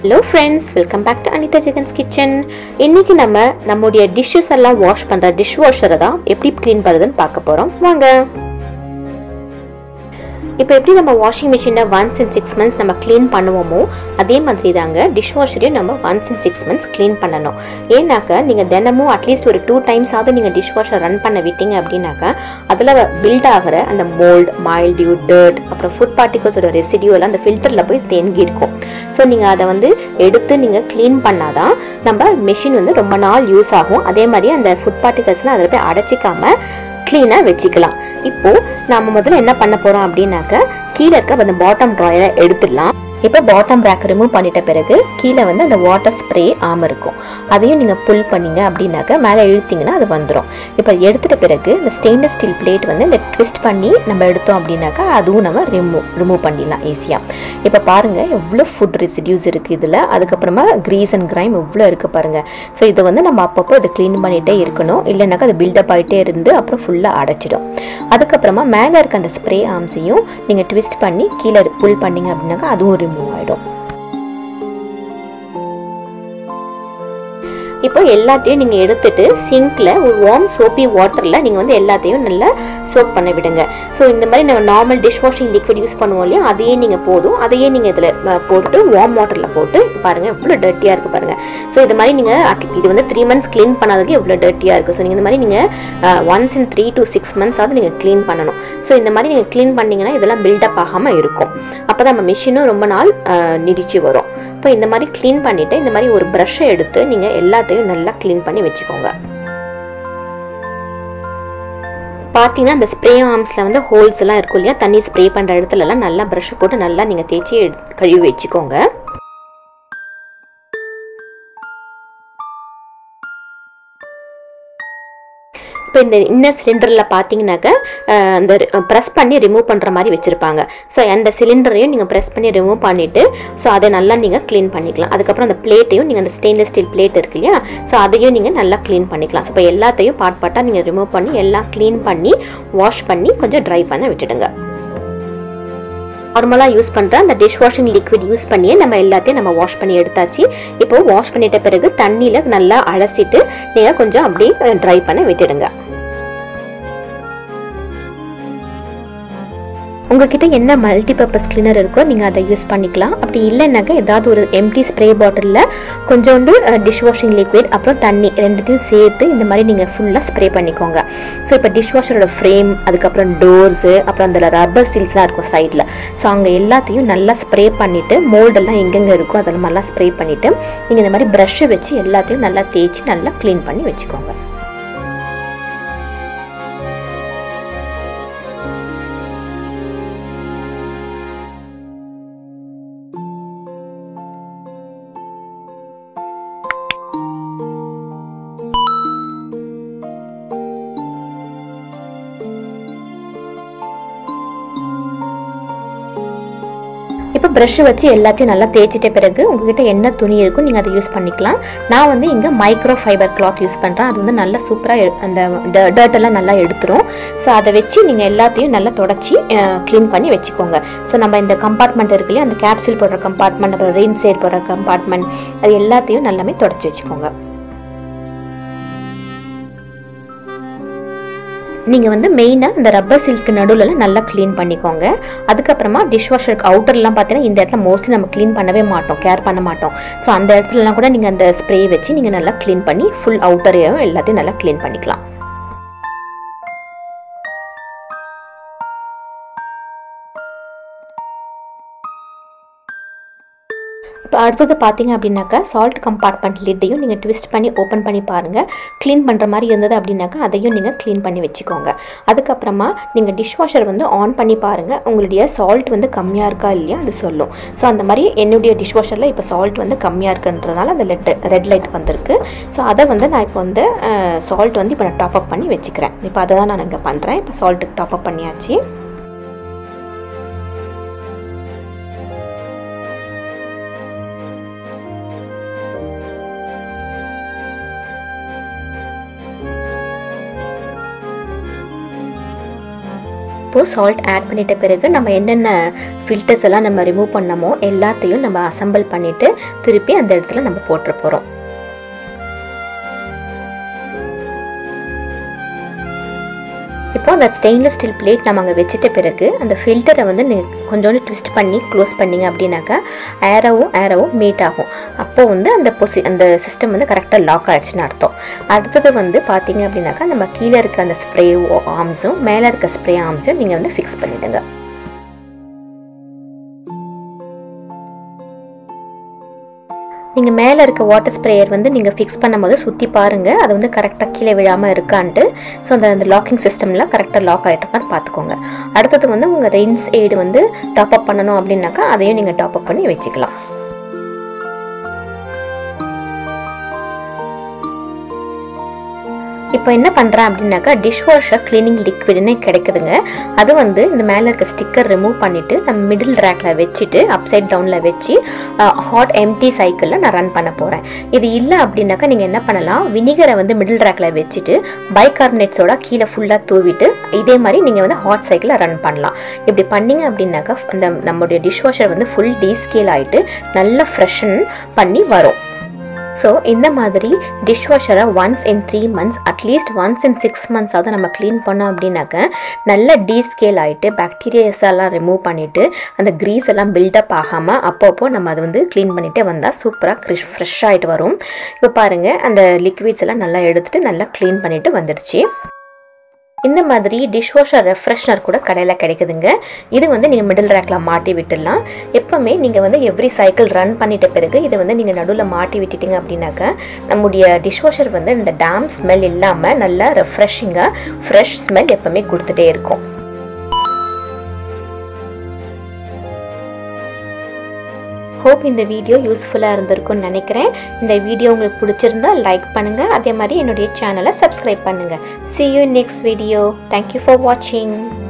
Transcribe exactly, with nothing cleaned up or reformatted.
Hello friends, welcome back to Anithajagan's Kitchen. இன்னைக்கு நம்ம நம்மளுடைய dishes எல்லாம் வாஷ் பண்ற dishwasher தான் எப்படி க்ளீன் பண்றதுன்னு பார்க்க போறோம். வாங்க. இப்போ எப்படி நம்ம வாஷிங் மெஷினை once in six months நம்ம க்ளீன் பண்ணுவோமோ அதே மாதிரி தாங்க டிஷ்வாஷரையும் நம்ம once in six months clean பண்ணணும். ஏன்னாக்க நீங்கள் தினமும் அட்லீஸ்ட் ஒரு டூ டைம்ஸ் ஆகுது நீங்கள் டிஷ்வாஷர் ரன் பண்ண விட்டீங்க அப்படின்னாக்கா அதில் பில்ட் ஆகிற அந்த மோல்ட், மைல்டியூ, டர்ட், அப்புறம் ஃபுட் பார்ட்டிகல்ஸோட ரெசிடியூ எல்லாம் அந்த ஃபில்டரில் போய் தேங்கி இருக்கும். ஸோ நீங்கள் அதை வந்து எடுத்து நீங்கள் க்ளீன் பண்ணாதான் நம்ம மெஷின் வந்து ரொம்ப நாள் யூஸ் ஆகும். அதே மாதிரி அந்த ஃபுட் பார்ட்டிகல்ஸ்லாம் அதில் போய் அடைச்சிக்காம க்ளீனாக வச்சுக்கலாம். இப்போ நம்ம முதல்ல என்ன பண்ண போகிறோம் அப்படின்னாக்க கீழே இருக்க அந்த பாட்டம் ட்ராயரை எடுத்துடலாம். இப்போ பாட்டம் ரேக் ரிமூவ் பண்ணிட்ட பிறகு கீழே வந்து அந்த வாட்டர் ஸ்ப்ரே ஆம் இருக்கும். அதையும் நீங்கள் புல் பண்ணிங்க அப்படின்னாக்க மேலே இழுத்திங்கன்னா அது வந்துடும். இப்போ எடுத்துட்ட பிறகு இந்த ஸ்டெயின்லெஸ் ஸ்டீல் பிளேட் வந்து இந்த ட்விஸ்ட் பண்ணி நம்ம எடுத்தோம் அப்படின்னாக்கா அதுவும் நம்ம ரிமூவ் ரிமூவ் பண்ணிடலாம் ஈஸியாக. இப்போ பாருங்கள் எவ்வளோ ஃபுட் ரெசிடியூஸ் இருக்குது இதில். அதுக்கப்புறமா கிரீஸ் அண்ட் கிரைம் எவ்வளோ இருக்குது பாருங்கள். ஸோ இதை வந்து நம்ம அப்பப்போ இதை க்ளீன் பண்ணிகிட்டே இருக்கணும். இல்லைனாக்கா அது பில்டப் ஆகிட்டே இருந்து அப்புறம் ஃபுல்லாக அடைச்சிடும். அதுக்கப்புறமா மேலே இருக்க அந்த ஸ்ப்ரே ஆர்ம்ஸையும் நீங்கள் ட்விஸ்ட் பண்ணி கீழே புல் பண்ணிங்க அப்படின்னாக்கா அதுவும் ரிமூவ் ஆகிடும். இப்போ எல்லாத்தையும் நீங்கள் எடுத்துட்டு சிங்கில் ஒரு வார்ம் சோப்பி வாட்டரில் நீங்கள் வந்து எல்லாத்தையும் நல்லா சோப் பண்ண விடுங்க. ஸோ இந்த மாதிரி நம்ம normal dish washing liquid use பண்ணுவோம் இல்லையா, அதையே நீங்கள் போதும் அதையே நீங்கள் இதில் போட்டு வார்ம் வாட்டரில் போட்டு பாருங்கள் எவ்வளோ டர்ட்டியாக இருக்குது பாருங்கள். ஸோ இது மாதிரி நீங்கள் இது வந்து த்ரீ மந்த்ஸ் க்ளீன் பண்ணாததுக்கு எவ்வளோ டர்ட்டியாக இருக்குது. ஸோ நீங்கள் இந்த மாதிரி நீங்கள் once in three to six months ஆகுது நீங்கள் க்ளீன் பண்ணணும். ஸோ இந்த மாதிரி நீங்கள் க்ளீன் பண்ணிங்கன்னா இதெல்லாம் பில்டப் ஆகாமல் இருக்கும். அப்போ தான் நம்ம மிஷினும் ரொம்ப நாள் நீடிச்சு வரும். இப்போ இந்த மாதிரி க்ளீன் பண்ணிவிட்டு இந்த மாதிரி ஒரு ப்ரஷ்ஷை எடுத்து நீங்கள் எல்லாத்தையும் நல்லா க்ளீன் பண்ணி வச்சுக்கோங்க. பார்த்தீங்கன்னா அந்த ஸ்ப்ரே ஆர்ம்ஸில் வந்து ஹோல்ஸ் எல்லாம் இருக்கும் இல்லையா, தண்ணி ஸ்ப்ரே பண்ணுற இடத்துலலாம் நல்லா ப்ரஷ் போட்டு நல்லா நீங்கள் தேய்ச்சி கழுவி வச்சுக்கோங்க. இப்போ இந்த இன்னர் சிலிண்டரில் பார்த்தீங்கன்னாக்க அந்த ப்ரெஸ் பண்ணி ரிமூவ் பண்ணுற மாதிரி வச்சுருப்பாங்க. ஸோ அந்த சிலிண்டரையும் நீங்கள் ப்ரெஸ் பண்ணி ரிமூவ் பண்ணிவிட்டு ஸோ அதை நல்லா நீங்கள் க்ளீன் பண்ணிக்கலாம். அதுக்கப்புறம் அந்த பிளேட்டையும் நீங்கள் அந்த ஸ்டெயின்லெஸ் ஸ்டீல் பிளேட் இருக்கு இல்லையா, ஸோ அதையும் நீங்கள் நல்லா க்ளீன் பண்ணிக்கலாம். ஸோ இப்போ எல்லாத்தையும் பார்ட் பார்ட்டாக நீங்கள் ரிமூவ் பண்ணி எல்லாம் க்ளீன் பண்ணி வாஷ் பண்ணி கொஞ்சம் ட்ரை பண்ண விட்டுடுங்க. நார்மலாக யூஸ் பண்ணுற அந்த டிஷ் வாஷிங் லிக்விட் யூஸ் பண்ணியே நம்ம எல்லாத்தையும் நம்ம வாஷ் பண்ணி எடுத்தாச்சு. இப்போது வாஷ் பண்ணிட்ட பிறகு தண்ணியில் நல்லா அலசிட்டு நீங்கள் கொஞ்சம் அப்படியே ட்ரை பண்ண விட்டுடுங்க. உங்ககிட்ட என்ன மல்டிபர்பஸ் கிளீனர் இருக்கோ நீங்கள் அதை யூஸ் பண்ணிக்கலாம். அப்படி இல்லைன்னாக்கா ஏதாவது ஒரு எம்டி ஸ்ப்ரே பாட்டிலில் கொஞ்சோண்டு டிஷ் வாஷிங் லிக்விட் அப்புறம் தண்ணி ரெண்டுத்தையும் சேர்த்து இந்த மாதிரி நீங்கள் ஃபுல்லாக ஸ்ப்ரே பண்ணிக்கோங்க. ஸோ இப்போ டிஷ் வாஷரோட ஃப்ரேம், அதுக்கப்புறம் டோர்ஸு, அப்புறம் அந்த ரப்பர் சீல்ஸ்லாம் இருக்கும் சைடில், ஸோ அங்கே எல்லாத்தையும் நல்லா ஸ்ப்ரே பண்ணிவிட்டு மோல்டெல்லாம் எங்கெங்கே இருக்கோ அதெல்லாம் நல்லா ஸ்ப்ரே பண்ணிவிட்டு நீங்கள் இந்த மாதிரி ப்ரஷ்ஷை வச்சு எல்லாத்தையும் நல்லா தேய்ச்சி நல்லா க்ளீன் பண்ணி வச்சுக்கோங்க. இப்போ ப்ரஷ்ஷை வச்சு எல்லாத்தையும் நல்லா தேய்ச்சிட்ட பிறகு உங்ககிட்ட என்ன துணி இருக்கும் நீங்கள் அதை யூஸ் பண்ணிக்கலாம். நான் வந்து இங்கே மைக்ரோ ஃபைபர் கிளாத் யூஸ் பண்ணுறேன். அது வந்து நல்லா சூப்பராக அந்த டர்ட்டெல்லாம் நல்லா எடுத்துரும். ஸோ அதை வச்சு நீங்கள் எல்லாத்தையும் நல்லா தொடச்சி க்ளீன் பண்ணி வச்சுக்கோங்க. ஸோ நம்ம இந்த கம்பார்ட்மெண்ட் இருக்கு இல்லையா, அந்த கேப்சூல் போடுற கம்பார்ட்மெண்ட், அப்புறம் ரெயின் சைட் போடுற கம்பார்ட்மெண்ட், அது எல்லாத்தையும் நல்லாமே தொடச்சி வச்சுக்கோங்க. நீங்கள் வந்து மெயினாக இந்த ரப்பர் சீல்ஸ்க்கு நடுவில் நல்லா க்ளீன் பண்ணிக்கோங்க. அதுக்கப்புறமா டிஷ் வாஷருக்கு அவுட்டர்லாம் பார்த்தீங்கன்னா இந்த இடத்துல மோஸ்ட்லி நம்ம க்ளீன் பண்ணவே மாட்டோம், கேர் பண்ண மாட்டோம். ஸோ அந்த இடத்துலலாம் கூட நீங்கள் அந்த ஸ்ப்ரே வச்சு நீங்கள் நல்லா க்ளீன் பண்ணி ஃபுல் அவுட்டரையும் எல்லாத்தையும் நல்லா க்ளீன் பண்ணிக்கலாம். இப்போ அடுத்தது பார்த்தீங்க அப்படின்னாக்கா சால்ட் கம்பார்ட்மெண்ட் லிட்டையும் நீங்கள் ட்விஸ்ட் பண்ணி ஓப்பன் பண்ணி பாருங்கள். க்ளீன் பண்ணுற மாதிரி இருந்தது அப்படின்னாக்கா அதையும் நீங்கள் க்ளீன் பண்ணி வச்சுக்கோங்க. அதுக்கப்புறமா நீங்கள் டிஷ் வாஷர் வந்து ஆன் பண்ணி பாருங்கள், உங்களுடைய சால்ட் வந்து கம்மியாக இருக்கா இல்லையா அது சொல்லும். ஸோ அந்த மாதிரி என்னுடைய டிஷ் வாஷரில் இப்போ சால்ட் வந்து கம்மியாக இருக்குன்றதுனால அந்த லெட் ரெட் லைட் வந்திருக்கு. ஸோ அதை வந்து நான் இப்போ வந்து சால்ட் வந்து இப்போ நான் டாப் அப் பண்ணி வச்சுக்கிறேன். இப்போ அதை தான் நான் இங்கே பண்ணுறேன். இப்போ சால்ட்டுக்கு டாப் அப் பண்ணியாச்சு. இப்போ சால்ட் ஆட் பண்ணிட்ட பிறகு நம்ம என்னென்ன ஃபில்டர்ஸ் எல்லாம் நம்ம ரிமூவ் பண்ணமோ எல்லாத்தையும் நம்ம அசெம்பிள் பண்ணிட்டு திருப்பி அந்த இடத்துல நம்ம போட்டுற போறோம். இப்போ அந்த ஸ்டெயின்லெஸ் ஸ்டீல் பிளேட் நம்ம அங்கே வச்சிட்ட பிறகு அந்த ஃபில்டரை வந்து நீங்கள் கொஞ்சோண்டு ட்விஸ்ட் பண்ணி க்ளோஸ் பண்ணிங்க அப்படின்னாக்கா ஏரோவும் ஏரோவும் மீட் ஆகும். அப்போ வந்து அந்த பொசி அந்த சிஸ்டம் வந்து கரெக்டாக லாக் ஆகிடுச்சுன்னு அர்த்தம். அடுத்தது வந்து பார்த்தீங்க அப்படின்னாக்கா நம்ம கீழே இருக்க அந்த ஸ்ப்ரே ஆர்ம்ஸும் மேலே இருக்க ஸ்ப்ரே ஆர்ம்ஸும் நீங்கள் வந்து ஃபிக்ஸ் பண்ணிவிடுங்க. நீங்கள் மேலே இருக்க வாட்டர் ஸ்ப்ரேயர் வந்து நீங்கள் ஃபிக்ஸ் பண்ணும்போது சுற்றி பாருங்கள், அது வந்து கரெக்டாக கீழே விழாமல் இருக்கான்ட்டு. ஸோ அந்த அந்த லாக்கிங் சிஸ்டம்லாம் கரெக்டாக லாக் ஆகிட்டுருக்கான்னு பார்த்துக்கோங்க. அடுத்தது வந்து உங்கள் ரெயின்ஸ் எய்டு வந்து டாப் அப் பண்ணணும் அப்படின்னாக்கா அதையும் நீங்கள் டாப் அப் பண்ணி வச்சுக்கலாம். இப்போ என்ன பண்ணுறேன் அப்படின்னாக்கா டிஷ்வாஷர் க்ளீனிங் லிக்விட்னு கிடைக்குதுங்க. அது வந்து இந்த மேலே இருக்க ஸ்டிக்கர் ரிமூவ் பண்ணிவிட்டு நம்ம மிடில் ரேக்கில் வச்சுட்டு அப்சைட் டவுனில் வச்சு ஹாட் எம்டி சைக்கிளில் நான் ரன் பண்ண போகிறேன். இது இல்லை அப்படின்னாக்கா நீங்கள் என்ன பண்ணலாம், வினிகரை வந்து மிடில் ரேக்கில் வச்சுட்டு பைகார்பனேட்ஸோட கீழே ஃபுல்லாக தூவிட்டு இதே மாதிரி நீங்கள் வந்து ஹாட் சைக்கிளில் ரன் பண்ணலாம். இப்படி பண்ணிங்க அப்படின்னாக்கா அந்த நம்மளுடைய டிஷ்வாஷர் வந்து ஃபுல் டீஸ்கேல் ஆகிட்டு நல்லா ஃப்ரெஷன் பண்ணி வரும். ஸோ இந்த மாதிரி டிஷ்வாஷரை once in three months at least once in six months ஆகுது நம்ம க்ளீன் பண்ணோம் அப்படின்னாக்க நல்ல டீஸ்கேல் ஆகிட்டு பாக்டீரியாஸ் எல்லாம் ரிமூவ் பண்ணிவிட்டு அந்த க்ரீஸ் எல்லாம் பில்டப் ஆகாமல் அப்பப்போ நம்ம அதை வந்து க்ளீன் பண்ணிகிட்டே வந்தால் சூப்பராக க்ரிஷ் ஃப்ரெஷ் ஆகிட்டு வரும். இப்போ பாருங்கள் அந்த லிக்விட்ஸ் எல்லாம் நல்லா எடுத்துகிட்டு நல்லா க்ளீன் பண்ணிவிட்டு வந்துடுச்சு. இந்த மாதிரி டிஷ்வாஷர் ரெஃப்ரெஷ்னர் கூட கடையில் கிடைக்குதுங்க. இது வந்து நீங்கள் மிடில் ரேக்கில் மாட்டி விட்டுடலாம். எப்போவுமே நீங்கள் வந்து எவ்ரி சைக்கிள் ரன் பண்ணிட்ட பிறகு இதை வந்து நீங்கள் நடுவில் மாட்டி விட்டுட்டீங்க அப்படின்னாக்கா நம்முடைய டிஷ்வாஷர் வந்து இந்த டேம் ஸ்மெல் இல்லாமல் நல்லா ரெஃப்ரெஷிங்காக ஃப்ரெஷ் ஸ்மெல் எப்போவுமே கொடுத்துட்டே இருக்கும். ஹோப் இந்த வீடியோ யூஸ்ஃபுல்லாக இருந்திருக்கும்னு நினைக்கிறேன். இந்த வீடியோ உங்களுக்கு பிடிச்சிருந்தா லைக் பண்ணுங்கள், அதே மாதிரி என்னுடைய சேனலை சப்ஸ்கிரைப் பண்ணுங்கள். See you in next video. Thank you for watching.